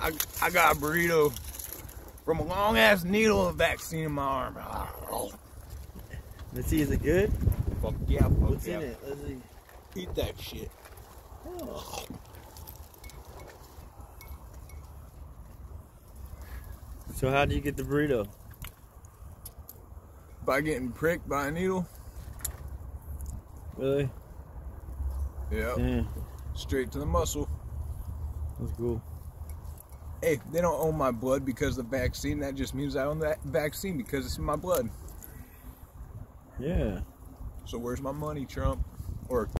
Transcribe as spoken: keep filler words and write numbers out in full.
I, I got a burrito from a long ass needle and vaccine in my arm. Oh. Let's see, is it good? Fuck yeah, fuck What's yeah. in it? Let's see. Eat that shit. Oh. So how do you get the burrito? By getting pricked by a needle. Really? Yep. Yeah. Straight to the muscle. That's cool. Hey, they don't own my blood because of the vaccine. That just means I own that vaccine because it's in my blood. Yeah. So where's my money, Trump? Or